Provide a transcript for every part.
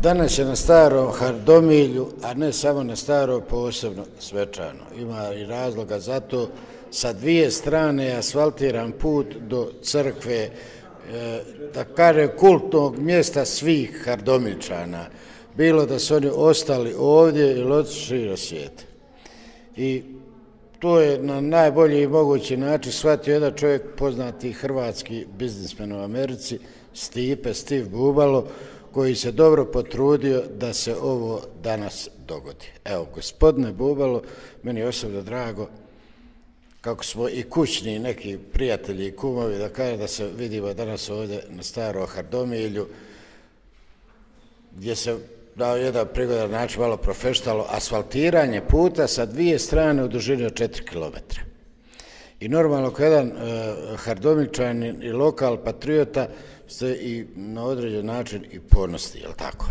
Danas je na starom Hardomilju, a ne samo na starom, posebno svečano. Ima i razloga za to. Sa dvije strane je asfaltiran put do crkve, da kaže kultnog mjesta svih Hardomiljčana. Bilo da su oni ostali ovdje ili otišli do svijeta. I to je na najbolji mogući način shvatio jedan čovjek, poznati hrvatski biznismen u Americi, Steve Bubalo, koji se dobro potrudio da se ovo danas dogodi. Evo, gospodine Bubalo, meni je osobno drago, kako smo i kućni neki prijatelji i kumovi, da kaže da se vidimo danas ovdje na starom Hardomilju, gdje se dao jedan prigodan način, malo profesionalno, asfaltiranje puta sa dvije strane u dužini od 4 km. I normalno, kao jedan Hardomiljčanin i lokal patriota, ste i na određen način i ponosni, je li tako?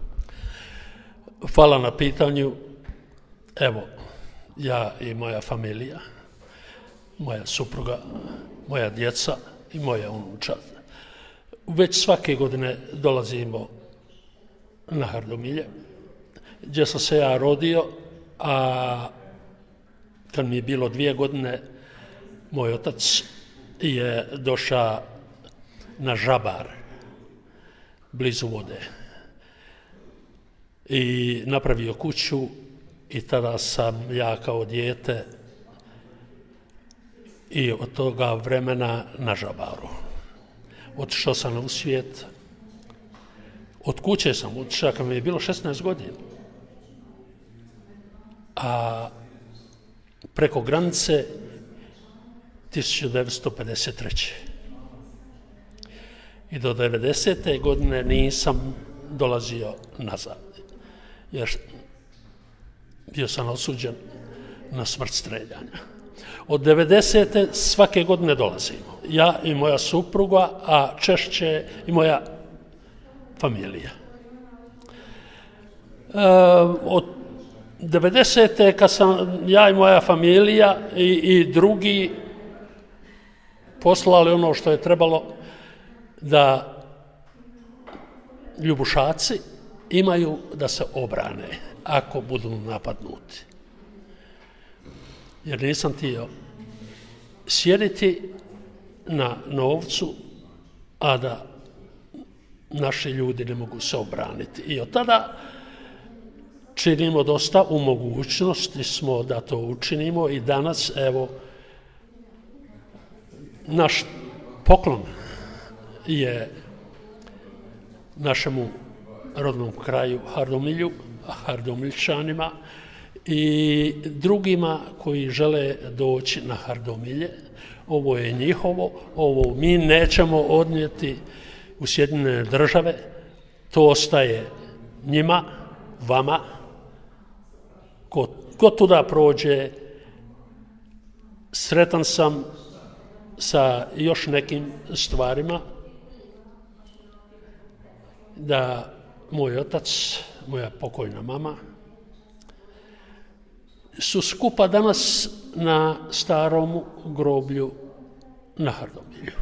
Hvala na pitanju. Evo, ja i moja familija, moja supruga, moja djeca i moja unučad. Već svake godine dolazimo na Hardomilje, gdje sam se ja rodio, a kad mi je bilo 2 godine, moj otac je došao na Žabar, blizu vode, i napravio kuću, i tada sam ja kao dijete i od toga vremena na Žabaru. Otišao sam u svijet, od kuće sam otišao kad mi je bilo 16 godina, a preko granice 1953. I do 90. godine nisam dolazio nazad, jer bio sam osuđen na smrt streljanja. Od 90. svake godine dolazimo, ja i moja supruga, a češće i moja familija. Od 90. kad sam ja i moja familija i drugi poslali ono što je trebalo, da ljubušaci imaju da se obrane ako budu napadnuti. Jer nisam htio sjediti na novcu, a da naši ljudi ne mogu se obraniti. I od tada činimo dosta, u mogućnosti smo da to učinimo, i danas, evo, naš poklon je našemu rodnom kraju Hardomilju, Hardomiljčanima i drugima koji žele doći na Hardomilje. Ovo je njihovo, ovo mi nećemo odnijeti u Sjedinjene Države, to ostaje njima, vama. Ko tuda prođe, sretan sam sa još nekim stvarima, da moj otac, moja pokojna mama, su skupa danas na starom groblju na Hardomilju.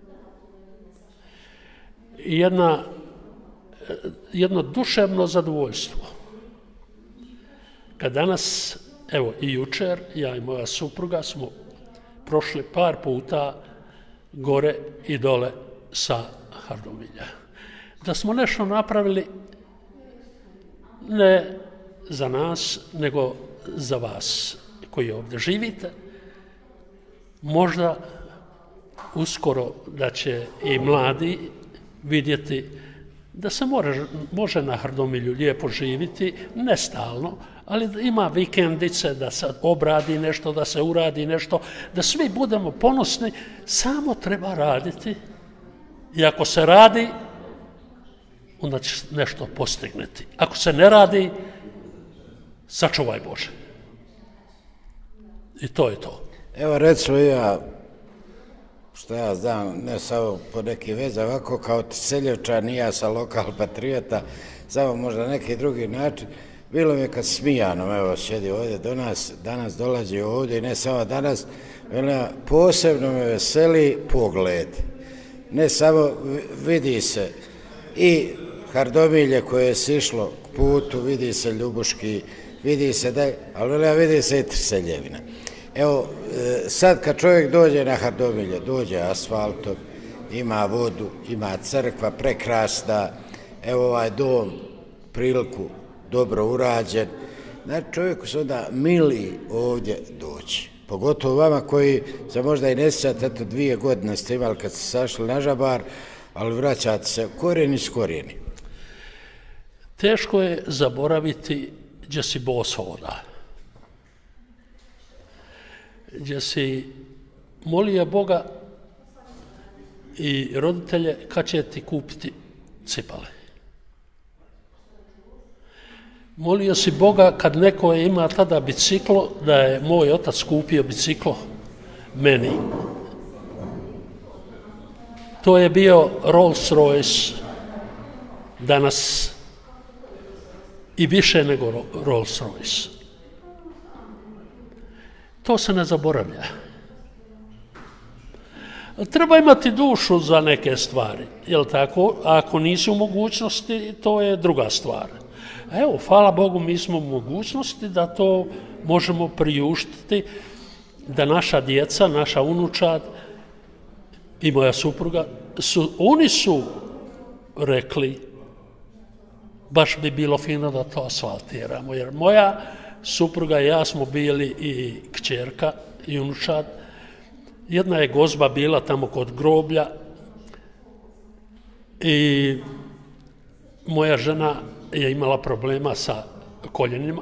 Jedno duševno zadovoljstvo. Kad danas, evo i jučer, ja i moja supruga smo prošli par puta gore i dole sa Hardomilja. Da smo nešto napravili ne za nas, nego za vas koji ovdje živite. Možda uskoro da će i mladi vidjeti da se može na Hardomilju lijepo živjeti, ne stalno, ali da ima vikendice, da se obradi nešto, da se uradi nešto, da svi budemo ponosni, samo treba raditi. I ako se radi, onda će nešto postignuti. Ako se ne radi, sačuvaj Bože. I to je to. Evo, recimo ja, što ja znam, ne samo po neki veze, ovako kao Seljevčan i ja sa lokal patriota, samo možda neki drugi način, bilo mi je kad Smijano, evo, sjedi ovdje do nas, danas dolazi ovdje i ne samo danas, posebno me veseli pogled. Ne samo vidi se i Hardomilje koje je sišlo k putu, vidi se Ljubuški, vidi se da, ali vidi se i Trseljevina. Evo, sad kad čovjek dođe na Hardomilje, dođe asfaltom, ima vodu, ima crkva prekrasna, evo ovaj dom, priliku dobro urađen, znači čovjeku se onda mili ovdje doći. Pogotovo vama koji se možda i ne sjećate, eto 2 godine ste imali kad ste sašli na Žabar, ali vraćate se korijeni s korijeni. Teško je zaboraviti gdje si bos hoda. Gdje si molio Boga i roditelje kad će ti kupiti cipale. Molio si Boga kad neko je ima tada biciklo, da je moj otac kupio biciklo meni. To je bio Rolls Royce danas i više nego Rolls Royce. To se ne zaboravlja. Treba imati dušu za neke stvari, jel tako? A ako nisi u mogućnosti, to je druga stvar. A evo, hvala Bogu, mi smo u mogućnosti da to možemo priuštiti, da naša djeca, naša unučad i moja supruga, oni su rekli, baš bi bilo fino da to asfaltiramo, jer moja supruga i ja smo bili i kćerka i unučad. Jedna je gozba bila tamo kod groblja i moja žena je imala problema sa koljenima.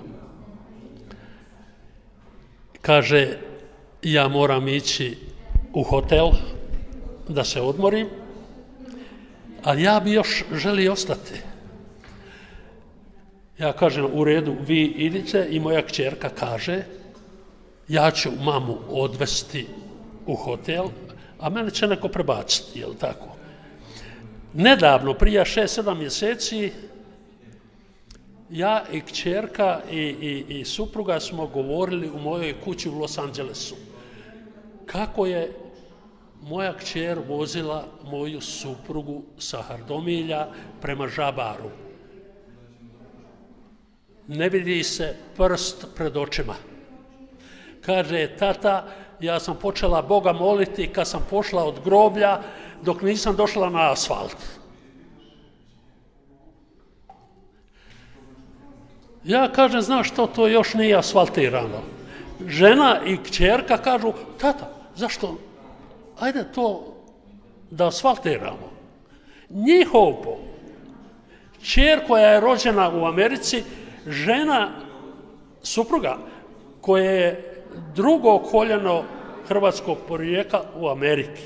Kaže, ja moram ići u hotel da se odmorim, a ja bi još želio ostati. Ja kažem, u redu, vi idite, i moja kćerka kaže, ja ću mamu odvesti u hotel, a mene će neko prebaciti, jel tako? Nedavno, prije 6-7 mjeseci, ja i kćerka i supruga smo govorili u mojoj kući u Los Angelesu kako je moja kćer vozila moju suprugu sa Hardomilja prema Žabaru. Ne vidi se prst pred očima. Kaže, tata, ja sam počela Boga moliti kad sam pošla od groblja dok nisam došla na asfalt. Ja kažem, znaš što, to još nije asfaltirano. Žena i kćerka kažu, tata, zašto? Ajde to da asfaltiramo. Njihov kćer koja je rođena u Americi, žena, supruga, koja je drugo koljeno hrvatskog porijekla u Ameriki.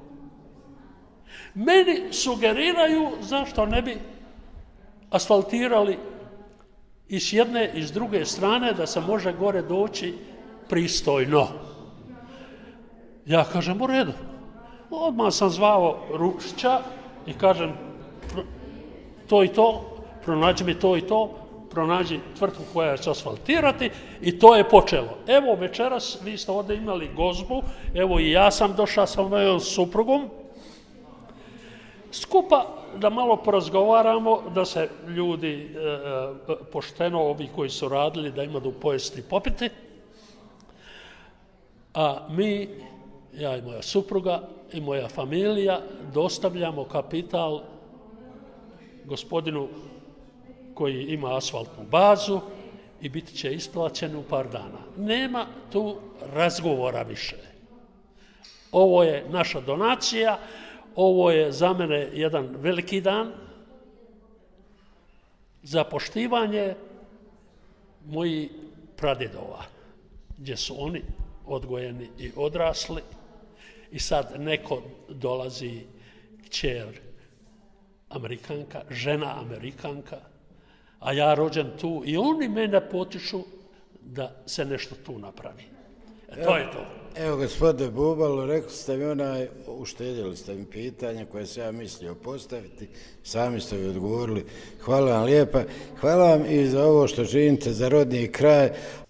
Meni sugeriraju zašto ne bi asfaltirali i s jedne i s druge strane da se može gore doći pristojno. Ja kažem, u redu. Odmah sam zvao Rupšića i kažem, to i to, pronađi mi to i to, pronađi tvrtku koja će asfaltirati, i to je počelo. Evo, večeras vi ste ovdje imali gozbu, evo i ja sam došao sa mojom suprugom, skupa da malo porazgovaramo, da se ljudi pošteno, ovi koji su radili, da imaju pojesti i popiti. A mi, ja i moja supruga i moja familija, dostavljamo kapital gospodinu koji ima asfaltnu bazu i biti će isplaćen u par dana. Nema tu razgovora više. Ovo je naša donacija, ovo je za mene jedan veliki dan za poštivanje mojih pradjedova, gdje su oni odgojeni i odrasli, i sad neko dolazi, kćer Amerikanka, žena Amerikanka, a ja rođen tu, i oni mene potiču da se nešto tu napravi. To je to. Evo, gospodine Bubalo, rekli ste mi uštedjeli ste mi pitanje koje sam ja mislio postaviti, sami ste mi odgovorili. Hvala vam lijepa. Hvala vam i za ovo što činite za rodni kraj,